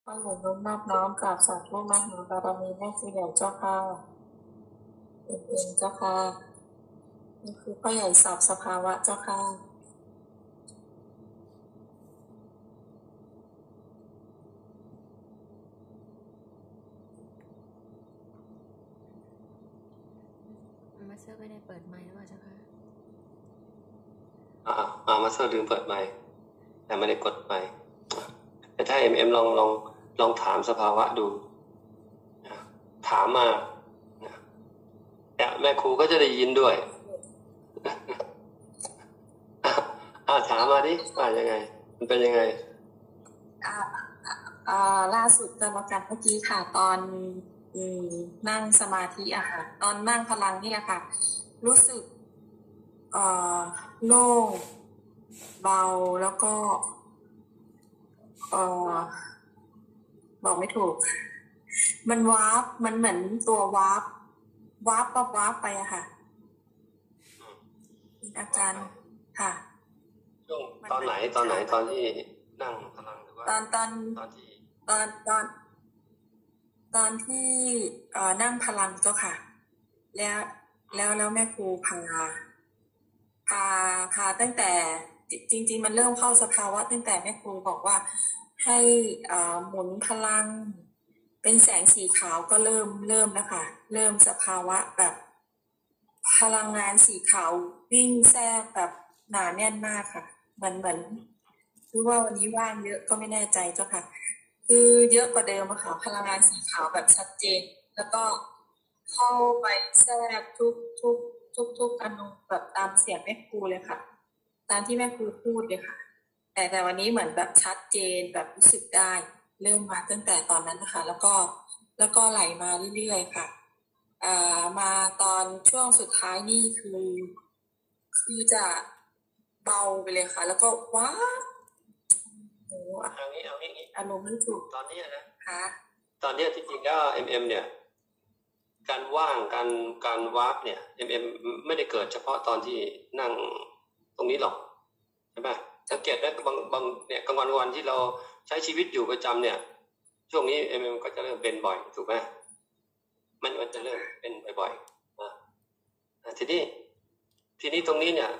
ข้าหลวงนอบน้อมกราบสาธุมหาบารมีแม่ชีใหญ่เจ้าค่ะเองเจ้าค่ะนี่คือพ่อใหญ่สอบสภาวะเจ้าค่ะมาสเตอร์ไม่ได้เปิดไมค์หรือเปล่าเจ้าค่ะมาสเตอร์ลืมเปิดไมค์แต่ไม่ได้กดไมค์แต่ถ้าลองถามสภาวะดูถามมาแม่ครูก็จะได้ยินด้วยถามมาดิว่ายังไงมันเป็นยังไงล่าสุดกรรมการเมื่อกี้ค่ะ ตอนนั่งสมาธิอะค่ะตอนนั่งพลังนี่แหละค่ะรู้สึกโล่งเบาแล้วก็บอกไม่ถูกมันวาร์ปมันเหมือนตัววาร์ปไปอะค่ะอาจารย์ค่ะตอนไหนตอนที่นั่งพลังหรือว่าตอนที่นั่งพลังเจ้าค่ะ แล้วแม่ครูพาตั้งแต่จริงๆมันเริ่มเข้าสภาวะตั้งแต่แม่ครูบอกว่าให้หมุนพลังเป็นแสงสีขาวก็เริ่มแล้วค่ะเริ่มสภาวะแบบพลังงานสีขาววิ่งแทรกแบบหนาแน่นมากค่ะเหมือนรู้ว่าวันนี้ว่างเยอะก็ไม่แน่ใจเจ้าค่ะคือเยอะกว่าเดิมค่ะพลังงานสีขาวแบบชัดเจนแล้วก็เข้าไปแทรกทุกอนุแบบตามเสียงแม่ครูเลยค่ะตามที่แม่ครูพูดเลยค่ะแต่วันนี้เหมือนแบบชัดเจนแบบรู้สึกได้เริ่มมาตั้งแต่ตอนนั้นนะคะแล้วก็ไหลมาเรื่อยๆค่ะมาตอนช่วงสุดท้ายนี่คือจะเบาไปเลยค่ะแล้วก็ว้าเอางี้อารมณ์ไม่ถูกตอนนี้นะค่ะตอนนี้ที่จริงก็เนี่ยการว่างการวาร์ปเนี่ยไม่ได้เกิดเฉพาะตอนที่นั่งตรงนี้หรอกใช่ไหมสังเกตได้บางเนี่ยกลางวันที่เราใช้ชีวิตอยู่ประจำเนี่ยช่วงนี้ก็จะเริ่มเป็นบ่อยถูกไหมมันจะเริ่มเป็นบ่อยๆทีนี้ตรงนี้เนี่ย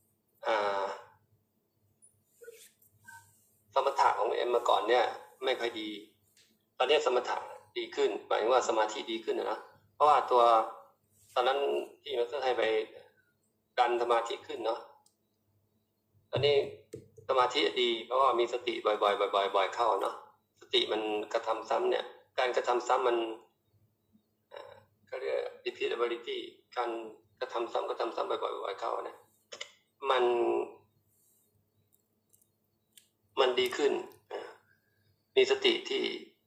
สมถะของเมื่อก่อนเนี่ยไม่ค่อยดีตอนนี้สมถะดีขึ้นหมายถึงว่าสมาธิดีขึ้นนะเพราะว่าตัวตอนนั้นที่มันให้ไปดันสมาธิขึ้นเนาะตอนนี้สมาธิดีเพราะว่ามีสติบ่อยเข้าเนาะสติมันกระทำซ้ำเนี่ยการกระทำซ้ำมันเขาเรียก repeatability การกระทำซ้ำบ่อยเข้านะมันดีขึ้นมีสติที่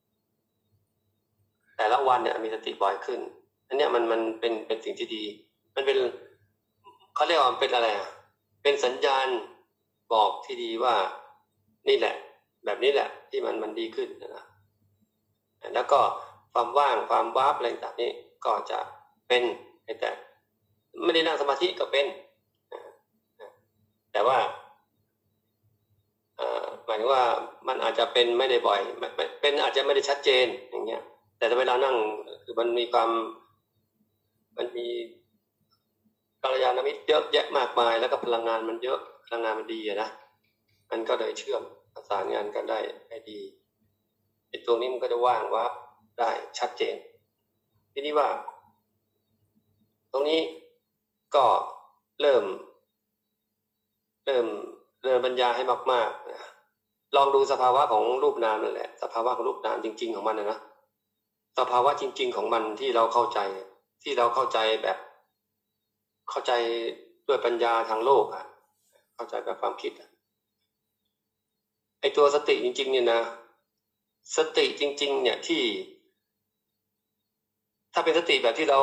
แต่ละวันเนี่ยมีสติบ่อยขึ้นอันเนี้ยมันเป็นสิ่งที่ดีมันเป็นเขาเรียกว่าเป็นอะไรเป็นสัญญาณบอกที่ดีว่านี่แหละแบบนี้แหละที่มันดีขึ้นนะแล้วก็ความว่างความวาร์ปอะไรต่างนี้ก็จะเป็นแต่ไม่ได้นั่งสมาธิก็เป็นแต่ว่าหมายถึงว่ามันอาจจะเป็นไม่ได้บ่อยเป็นอาจจะไม่ได้ชัดเจนอย่างเงี้ยแต่เวลานั่งคือมันมีกัลยาณมิตรเยอะแยะมากมายแล้วก็พลังงานมันเยอะพลังงานมันดีนะมันก็เลยเชื่อมประสานงานกันได้ดีไอ้ตัวนี้มันก็จะว่างว่าได้ชัดเจนทีนี้ว่าตรงนี้ก็เริ่มบรรยายให้มากๆลองดูสภาวะของรูปนามนั่นแหละสภาวะของรูปนามจริงๆของมันนะสภาวะจริงๆของมันที่เราเข้าใจแบบเข้าใจด้วยปัญญาทางโลกเข้าใจแบบความคิดไอ้ตัวสติจริงๆเนี่ยนะสติจริงๆเนี่ยที่ถ้าเป็นสติแบบที่เรา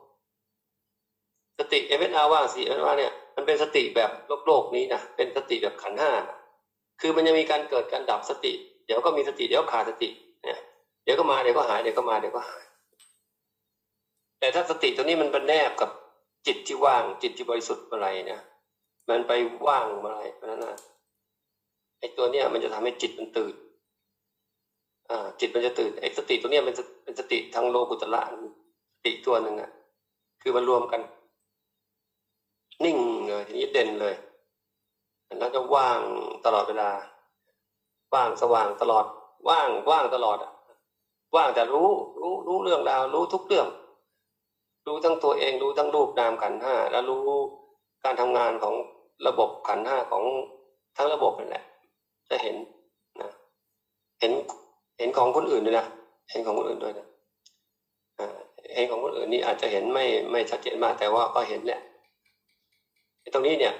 สติMSRว่าง4MSRเนี่ยมันเป็นสติแบบโลกนี้นะเป็นสติแบบขันธ์5คือมันจะมีการเกิดการดับสติเดี๋ยวก็มีสติเดี๋ยวขาดสติเนี่ยเดี๋ยวก็มาเดี๋ยวก็หายเดี๋ยวก็มาเดี๋ยวก็หายแต่ถ้าสติตัวนี้มันเป็นแนบกับจิตที่ว่างจิตที่บริสุทธิ์อะไรเนี่ยมันไปว่างอะไรเพราะนั้นนะไอ้ตัวเนี้ยมันจะทำให้จิตมันตื่นจิตมันจะตื่นไอ้สติตัวเนี้ยเป็นสติทางโลกุตระสติตัวหนึ่งอ่ะคือมันรวมกัน นิ่งเลยทีนี้เด่นเลยแล้วจะว่างตลอดเวลาว่างสว่างตลอดว่างตลอดอ่ะว่างแต่รู้เรื่องราวรู้ทุกเรื่องรู้ทั้งตัวเองรู้ทั้งรูปนามขันธ์ห้าแล้วรู้การทำงานของระบบขันธ์ห้าของทั้งระบบนั่นแหละจะเห็นนะเห็นของคนอื่นด้วยนะเห็นของคนอื่นด้วยนะเห็นของคนอื่นนี่อาจจะเห็นไม่ชัดเจนมากแต่ว่าก็เห็นแหละตรงนี้เนี่ย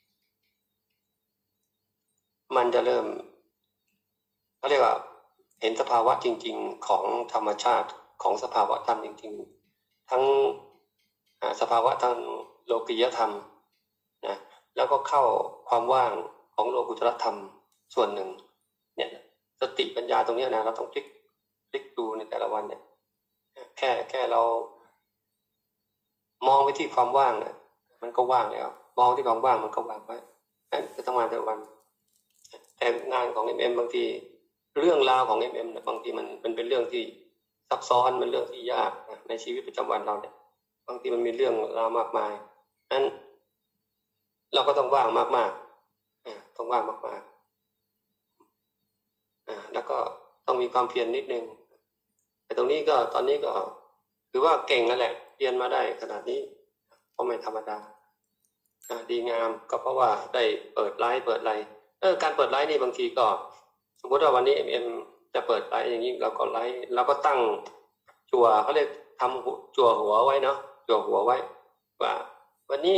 มันจะเริ่มเขาเรียกว่าเห็นสภาวะจริงๆของธรรมชาติของสภาวะธรรมจริงๆทั้งสภาวะทางโลกียธรรมนะแล้วก็เข้าความว่างของโลกุตตรธรรมส่วนหนึ่งเนี่ยสติปัญญาตรงนี้นะเราต้องพลิกดูในแต่ละวันเนี่ยแค่เรามองไปที่ความว่างเนี่ยมันก็ว่างแล้วมองที่ความว่างมันก็ว่างไว้นั่นคือทำงานแต่ละวันแต่งานของ MM บางทีเรื่องราวของ MM บางทีมันเป็นเรื่องที่ซับซ้อนมันเรื่องที่ยากในชีวิตประจำวันเราเนี่ยบางทีมันมีเรื่องราวมากมายนั้นเราก็ต้องว่างมากๆต้องว่างมากๆแล้วก็ต้องมีความเพียรนิดนึงแต่ตรงนี้ก็ตอนนี้ก็ถือว่าเก่งนั่นแหละเรียนมาได้ขนาดนี้ก็ไม่ธรรมดาดีงามก็เพราะว่าได้เปิดไลฟ์เปิดอะไรการเปิดไลฟ์นี่บางทีก็สมมติว่าวันนี้ MM จะเปิดไลฟ์อย่างนี้เราก็ไลฟ์เราก็ตั้งจั่วเขาเรียกทำจั่วหัวไว้เนาะจั่วหัวไว้ว่าวันนี้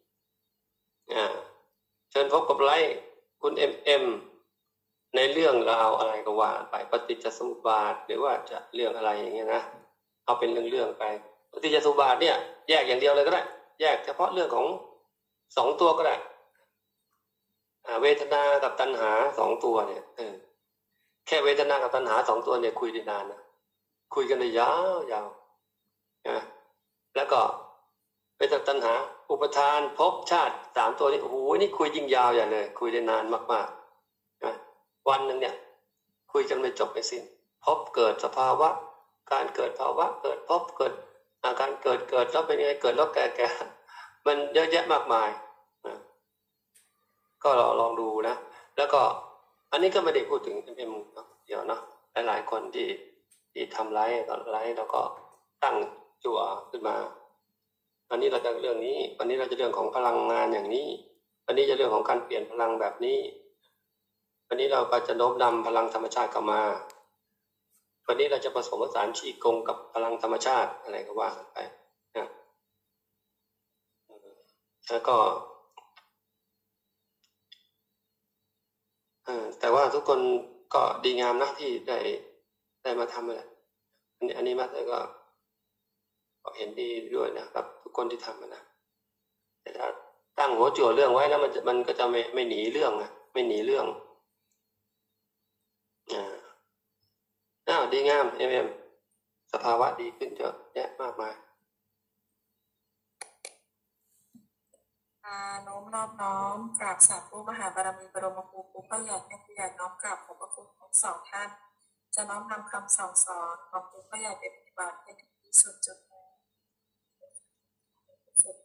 เชิญพบกับไลฟ์คุณ MM ในเรื่องราวอะไรก็ว่าไปปฏิจจสมุปบาทหรือว่าจะเรื่องอะไรอย่างเงี้ยนะเอาเป็นเรื่องไปปฏิจจสมุปบาทเนี่ยแยกอย่างเดียวเลยก็ได้แยกเฉพาะเรื่องของ2ตัวก็ได้เวทนากับตัณหา2ตัวเนี่ยแค่เวทนากับตัณหา2ตัวเนี่ยคุยได้นานนะคุยกันได้ยาวนะแล้วก็เวทนาตัณหาอุปทานภพชาติ3ตัวนี้โอ้โหนี่คุยยิ่งยาวอย่างเลยคุยได้นานมากๆนะวันนึงเนี่ยคุยกันไม่จบไม่สิ้นภพเกิดสภาวะการเกิดภาวะเกิดภพเกิดการเกิดแล้วเป็นยังไงเกิดแล้วแก่มันเยอะแยะมากมายก็ลองดูนะแล้วก็อันนี้ก็ไม่ได้พูดถึงMMเดี๋ยวเนาะหลายๆคนที่ทำไลฟ์ตอนไลฟ์แล้วก็ตั้งจั่วขึ้นมาวันนี้เราจะเรื่องนี้วันนี้เราจะเรื่องของพลังงานอย่างนี้วันนี้จะเรื่องของการเปลี่ยนพลังแบบนี้วันนี้เราก็จะโน้มนำพลังธรรมชาติเข้ามาวันนี้เราจะผสมผสานชีกงกับพลังธรรมชาติอะไรก็ว่ากันไปนะแล้วก็แต่ว่าทุกคนก็ดีงามนะที่ได้มาทำอะไรอันนี้มาก็เห็นดีด้วยนะครับทุกคนที่ทำนะแต่ถ้าตั้งหัวจั่วเรื่องไว้แล้วมันก็จะไม่หนีเรื่องนะไม่หนีเรื่องดีงาม MM สภาวะดีขึ้นเยอะแยะมากมายโน้มนอบน้อมกราบสาธุมหาบารมีบรมครูผู้ประหยัดให้ผู้ใหญ่น้อมกราบขอบพระคุณทั้งสองท่านจะน้อมนำคำสั่งสอนของผู้ประหยัดเป็นปฏิบัติให้ถึงที่สุดจน